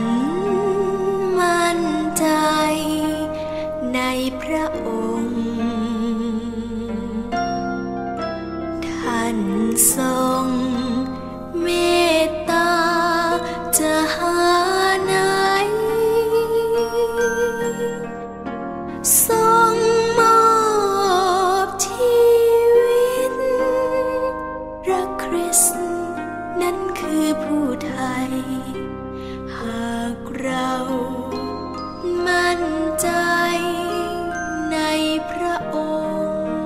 นมั่นใจในพระองค์ท่านทรงเมตตาจะหาไหนทรงมอบชีวิตพระคริสต์นั้นคือผู้ไทยหากเรามั่นใจในพระองค์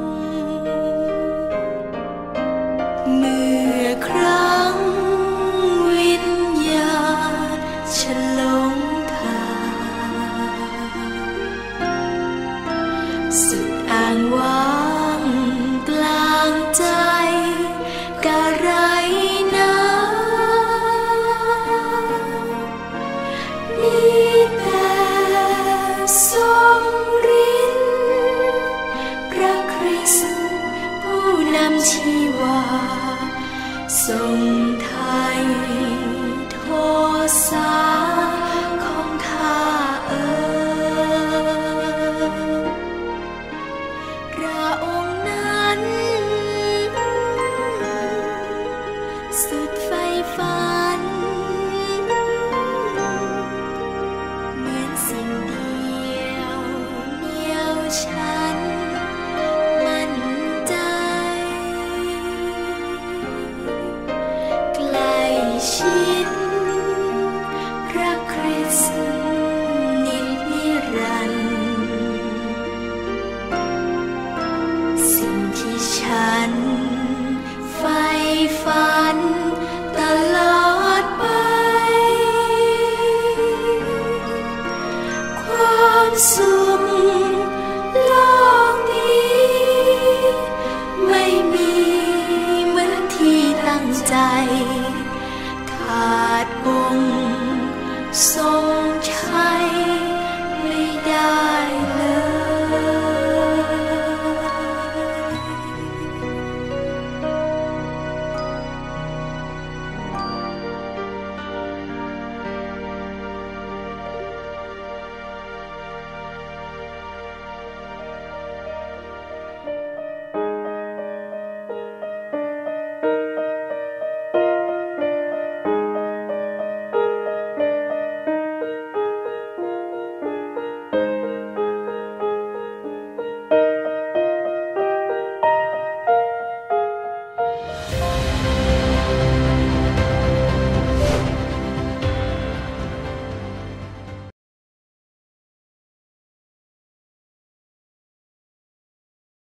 เมื่อครั้งวิญญาณฉลงทางสุดอ้างว้างกลางใจกะไรนะนี่แต่ทรงฤทธิ์พระคริสต์ผู้นำชีวาทรงไถ่โทษาของข้าพระองค์นั้นสุดใฝ่ฝันเหมือนสิ่งเดียวเหนี่ยวฉันมั่นใจใกล้ชิดพระคริสต์นิรันดร์สิ่งที่ฉันใฝ่ฝันตลอดไปความสุขโลกนี้ไม่มีเหมือนที่ตั้งใจขาดองค์ทรงชัยไม่ได้เลย